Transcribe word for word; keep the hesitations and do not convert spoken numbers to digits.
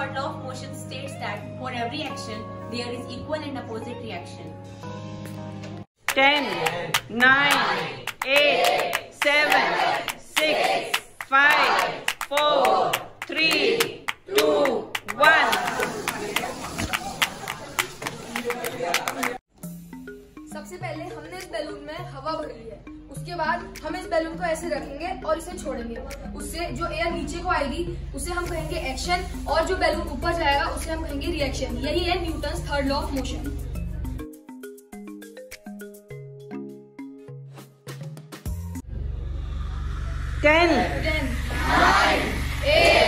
third law of motion states that for every action, there is equal and opposite reaction. ten, nine, eight, seven, six, five, four, three, two, one. सबसे पहले हमने इस balloon में हवा भर ली है। उसके बाद हम इस बैलून को ऐसे रखेंगे और इसे छोड़ेंगे। उससे जो एयर नीचे को आएगी उसे हम कहेंगे एक्शन, और जो बैलून ऊपर जाएगा उसे हम कहेंगे रिएक्शन। यही है Newton's third law of motion. ten, ten, nine, eight,